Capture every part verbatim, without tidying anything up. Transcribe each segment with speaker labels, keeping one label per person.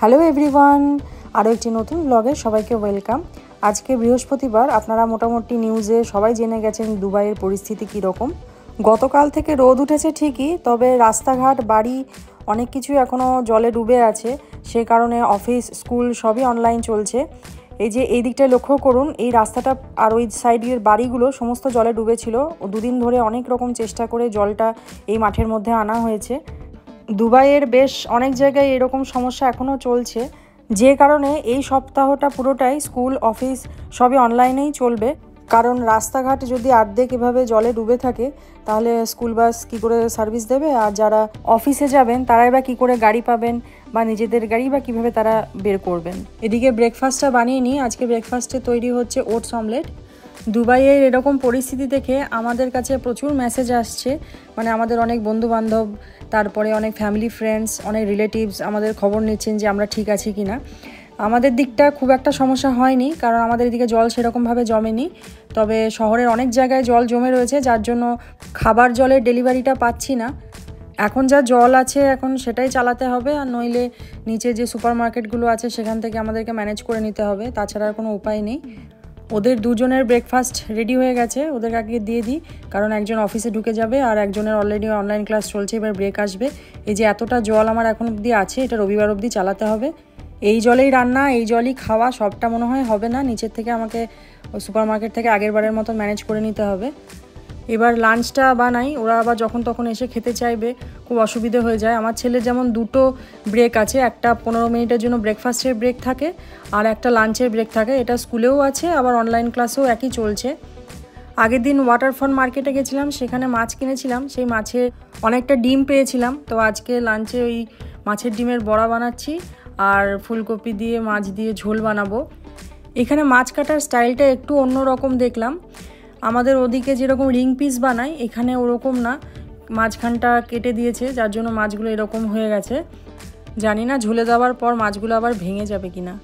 Speaker 1: Hello everyone, আরও একটি নতুন ব্লগে সবাইকে ওয়েলকাম। আজকে বৃহস্পতিবার। আপনারা মোটামুটি নিউজে সবাই জেনে গেছেন দুবাইয়ের পরিস্থিতি কীরকম। গতকাল থেকে রোদ উঠেছে ঠিকই, তবে রাস্তাঘাট বাড়ি অনেক কিছুই এখনও জলে ডুবে আছে। সে কারণে অফিস স্কুল সবই অনলাইন চলছে। এই যে এই দিকটায় লক্ষ্য করুন, এই রাস্তাটা আর ওই সাইডের বাড়িগুলো সমস্ত জলে ডুবেছিল। দুদিন ধরে অনেক রকম চেষ্টা করে জলটা এই মাঠের মধ্যে আনা হয়েছে। দুবাইয়ের বেশ অনেক জায়গায় এরকম সমস্যা এখনও চলছে, যে কারণে এই সপ্তাহটা পুরোটাই স্কুল অফিস সবই অনলাইনেই চলবে। কারণ রাস্তাঘাট যদি অর্ধেক এভাবে জলে ডুবে থাকে তাহলে স্কুল বাস কী করে সার্ভিস দেবে, আর যারা অফিসে যাবেন তারাই বা কী করে গাড়ি পাবেন, বা নিজেদের গাড়ি বা কীভাবে তারা বের করবেন। এদিকে ব্রেকফাস্টটা বানিয়ে নিই। আজকে ব্রেকফাস্টে তৈরি হচ্ছে ওটস অমলেট। দুবাইয়ের এরকম পরিস্থিতি দেখে আমাদের কাছে প্রচুর মেসেজ আসছে, মানে আমাদের অনেক বন্ধু বান্ধব, তারপরে অনেক ফ্যামিলি ফ্রেন্ডস, অনেক রিলেটিভস আমাদের খবর নিচ্ছেন যে আমরা ঠিক আছি কি না। আমাদের দিকটা খুব একটা সমস্যা হয়নি, কারণ আমাদের এদিকে জল সেরকমভাবে জমেনি। তবে শহরের অনেক জায়গায় জল জমে রয়েছে, যার জন্য খাবার জলের ডেলিভারিটা পাচ্ছি না। এখন যা জল আছে এখন সেটাই চালাতে হবে, আর নইলে নিচে যে সুপার মার্কেটগুলো আছে সেখান থেকে আমাদেরকে ম্যানেজ করে নিতে হবে, তাছাড়া আর কোনো উপায় নেই। ওদের দুজনের ব্রেকফাস্ট রেডি হয়ে গেছে, ওদের আগে দিয়ে দিই, কারণ একজন অফিসে ঢুকে যাবে আর একজনের অলরেডি অনলাইন ক্লাস চলছে, এবার ব্রেক আসবে। এই যে এতটা জল আমার এখন অবধি আছে, এটা রবিবার অবধি চালাতে হবে। এই জলেই রান্না, এই জলই খাওয়া, সবটা মনে হয় হবে না। নিচের থেকে আমাকে সুপার মার্কেট থেকে আগের বারের মতো ম্যানেজ করে নিতে হবে। এবার লাঞ্চটা বানাই, ওরা আবার যখন তখন এসে খেতে চাইবে, খুব অসুবিধে হয়ে যায়। আমার ছেলে যেমন দুটো ব্রেক আছে, একটা পনেরো মিনিটের জন্য ব্রেকফাস্টের ব্রেক থাকে আর একটা লাঞ্চের ব্রেক থাকে। এটা স্কুলেও আছে, আবার অনলাইন ক্লাসেও একই চলছে। আগের দিন ওয়াটারফ্রন্ট মার্কেটে গেছিলাম, সেখানে মাছ কিনেছিলাম, সেই মাছের অনেকটা ডিম পেয়েছিলাম। তো আজকে লাঞ্চে ওই মাছের ডিমের বড়া বানাচ্ছি আর ফুলকপি দিয়ে মাছ দিয়ে ঝোল বানাবো। এখানে মাছ কাটার স্টাইলটা একটু অন্যরকম দেখলাম। আমাদের ওদিকে যেরকম রিং পিস বানায়, এখানে ওরকম না, মাঝখানটা কেটে দিয়েছে, যার জন্য মাছগুলো এরকম হয়ে গেছে। জানি না ঝুলে দেওয়ার পর মাছগুলো আবার ভেঙে যাবে কিনা।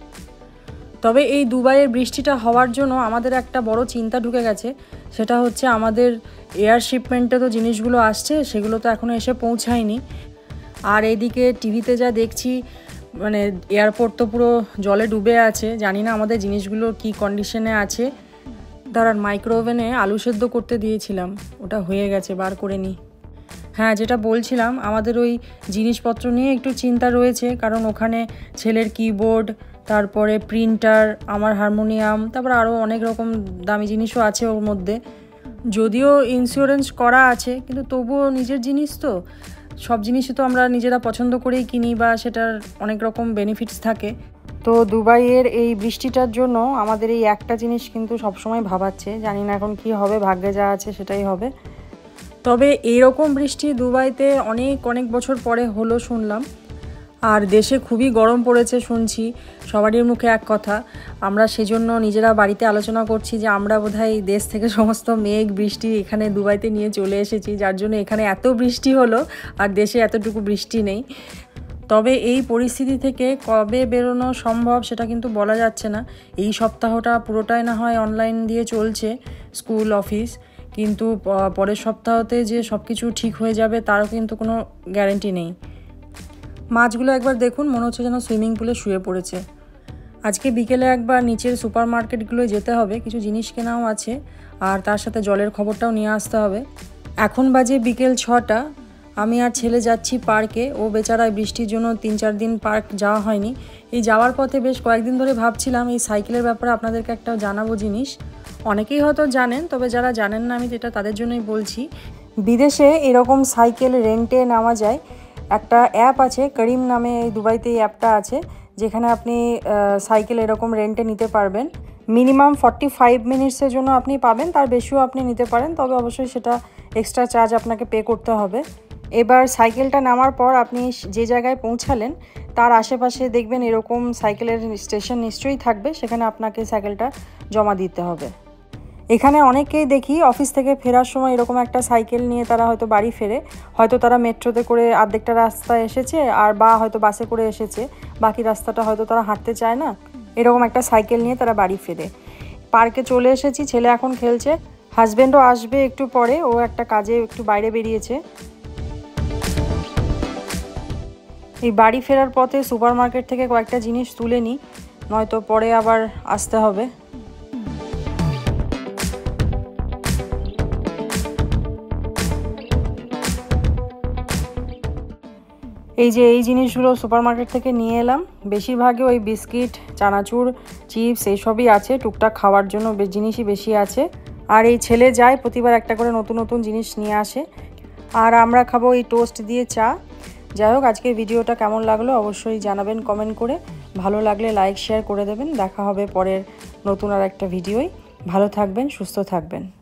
Speaker 1: তবে এই দুবাইয়ের বৃষ্টিটা হওয়ার জন্য আমাদের একটা বড় চিন্তা ঢুকে গেছে, সেটা হচ্ছে আমাদের এয়ার শিপমেন্টে তো জিনিসগুলো আসছে, সেগুলো তো এখনও এসে পৌঁছায়নি। আর এইদিকে টিভিতে যা দেখছি, মানে এয়ারপোর্ট তো পুরো জলে ডুবে আছে। জানি না আমাদের জিনিসগুলো কি কন্ডিশনে আছে। দাঁড়ান, মাইক্রো ওভেনে আলু সেদ্ধ করতে দিয়েছিলাম, ওটা হয়ে গেছে, বার করে নিই। হ্যাঁ, যেটা বলছিলাম, আমাদের ওই জিনিসপত্র নিয়ে একটু চিন্তা রয়েছে, কারণ ওখানে ছেলের কিবোর্ড, তারপরে প্রিন্টার, আমার হারমোনিয়াম, তারপর আরও অনেক রকম দামি জিনিসও আছে ওর মধ্যে। যদিও ইন্স্যুরেন্স করা আছে, কিন্তু তবুও নিজের জিনিস তো, সব জিনিসই তো আমরা নিজেরা পছন্দ করেই কিনি, বা সেটার অনেক রকম বেনিফিটস থাকে। তো দুবাইয়ের এই বৃষ্টিটার জন্য আমাদের এই একটা জিনিস কিন্তু সবসময় ভাবাচ্ছে। জানি না এখন কি হবে, ভাগ্যে যা আছে সেটাই হবে। তবে এইরকম বৃষ্টি দুবাইতে অনেক অনেক বছর পরে হলো শুনলাম। আর দেশে খুবই গরম পড়েছে শুনছি, সবারই মুখে এক কথা। আমরা সেজন্য নিজেরা বাড়িতে আলোচনা করছি যে আমরা বোধহয় দেশ থেকে সমস্ত মেঘ বৃষ্টি এখানে দুবাইতে নিয়ে চলে এসেছি, যার জন্য এখানে এত বৃষ্টি হলো আর দেশে এতটুকু বৃষ্টি নেই। তবে এই পরিস্থিতি থেকে কবে বেরোনো সম্ভব সেটা কিন্তু বলা যাচ্ছে না। এই সপ্তাহটা পুরোটাই না হয় অনলাইন দিয়ে চলছে স্কুল অফিস, কিন্তু পরের সপ্তাহতে যে সব কিছু ঠিক হয়ে যাবে তারও কিন্তু কোনো গ্যারেন্টি নেই। মাছগুলো একবার দেখুন, মনে হচ্ছে যেন সুইমিং পুলে শুয়ে পড়েছে। আজকে বিকেলে একবার নিচের সুপার মার্কেটগুলোয় যেতে হবে, কিছু জিনিস কেনাও আছে, আর তার সাথে জলের খবরটাও নিয়ে আসতে হবে। এখন বাজে বিকেল ছটা, আমি আর ছেলে যাচ্ছি পার্কে। ও বেচারা বৃষ্টির জন্য তিন চার দিন পার্ক যাওয়া হয়নি। এই যাওয়ার পথে বেশ কয়েকদিন ধরে ভাবছিলাম এই সাইকেলের ব্যাপারে আপনাদেরকে একটা জানাবো জিনিস। অনেকেই হয়তো জানেন, তবে যারা জানেন না আমি যেটা তাদের জন্যই বলছি। বিদেশে এরকম সাইকেল রেন্টে নেওয়া যায়। একটা অ্যাপ আছে, করিম নামে, এই দুবাইতে এই অ্যাপটা আছে, যেখানে আপনি সাইকেল এরকম রেন্টে নিতে পারবেন। মিনিমাম ফর্টি ফাইভ মিনিটসের জন্য আপনি পাবেন, তার বেশিও আপনি নিতে পারেন, তবে অবশ্যই সেটা এক্সট্রা চার্জ আপনাকে পে করতে হবে। এবার সাইকেলটা নামার পর আপনি যে জায়গায় পৌঁছালেন তার আশেপাশে দেখবেন এরকম সাইকেলের স্টেশন নিশ্চয়ই থাকবে, সেখানে আপনাকে সাইকেলটা জমা দিতে হবে। এখানে অনেকেই দেখি অফিস থেকে ফেরার সময় এরকম একটা সাইকেল নিয়ে তারা হয়তো বাড়ি ফেরে, হয়তো তারা মেট্রোতে করে অর্ধেকটা রাস্তা এসেছে, আর বা হয়তো বাসে করে এসেছে, বাকি রাস্তাটা হয়তো তারা হাঁটতে চায় না, এরকম একটা সাইকেল নিয়ে তারা বাড়ি ফেরে। পার্কে চলে এসেছি, ছেলে এখন খেলছে, হাজব্যান্ডও আসবে একটু পরে, ও একটা কাজে একটু বাইরে বেরিয়েছে। এই বাড়ি ফেরার পথে সুপার মার্কেট থেকে কয়েকটা জিনিস তুলে নিই, নয়তো পরে আবার আসতে হবে। এই যে এই জিনিসগুলো সুপার মার্কেট থেকে নিয়ে এলাম, বেশিরভাগই ওই বিস্কিট, চানাচুর, চিপস এইসবই আছে, টুকটাক খাওয়ার জন্য জিনিসই বেশি আছে। আর এই ছেলে যায় প্রতিবার একটা করে নতুন নতুন জিনিস নিয়ে আসে, আর আমরা খাবো এই টোস্ট দিয়ে চা। যাই হোক, আজকের ভিডিওটা কেমন লাগলো অবশ্যই জানাবেন কমেন্ট করে। ভালো লাগলে লাইক শেয়ার করে দেবেন। দেখা হবে পরের নতুন আর একটা ভিডিওয়। ভালো থাকবেন, সুস্থ থাকবেন।